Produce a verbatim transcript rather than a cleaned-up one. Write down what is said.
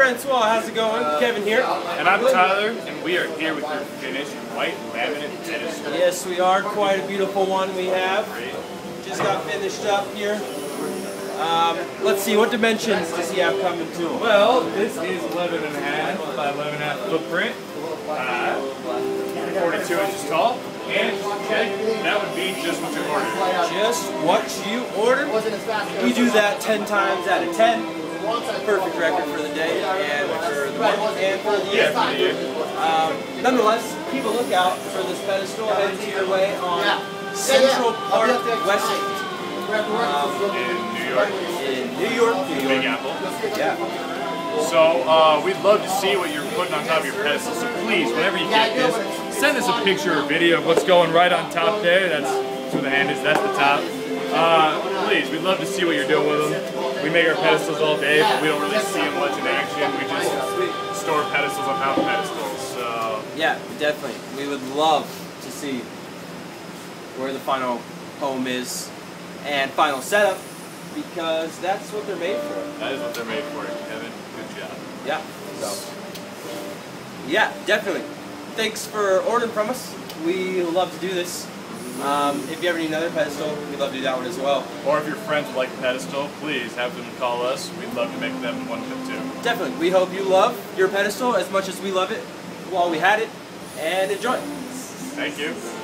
Francois, how's it going? Kevin here. And I'm Tyler, and we are here with your finished white laminate pedestal. Yes, we are. Quite a beautiful one we have. Just got finished up here. Um, let's see, what dimensions does he have coming to him? Well, this is eleven and a half by eleven and a half footprint. Uh, forty-two inches tall. And check, that would be just what you ordered. Just what you ordered. We do that ten times out of ten. Perfect record for the day and for the month and for the year. Yeah, for the year. Um, nonetheless, keep a lookout for this pedestal headed to your way on Central Park West um, In New York. in New York, New York. Big Apple. Yeah. So uh, we'd love to see what you're putting on top of your pedestal. So please, whenever you get this, send us a picture or video of what's going right on top there. That's where the hand is. That's the top. Uh, please, we'd love to see what you're doing with them. We make our pedestals all day, but we don't really see them much in action. We just store pedestals on top of pedestals. So yeah, definitely. We would love to see where the final home is and final setup, because that's what they're made for. That is what they're made for, Kevin. Good job. Yeah. So, yeah, definitely. Thanks for ordering from us. We love to do this. Um, if you ever need another pedestal, we'd love to do that one as well. Or if your friends would like a pedestal, please have them call us. We'd love to make them one of them too. Definitely. We hope you love your pedestal as much as we love it while we had it, and enjoy it. Thank you.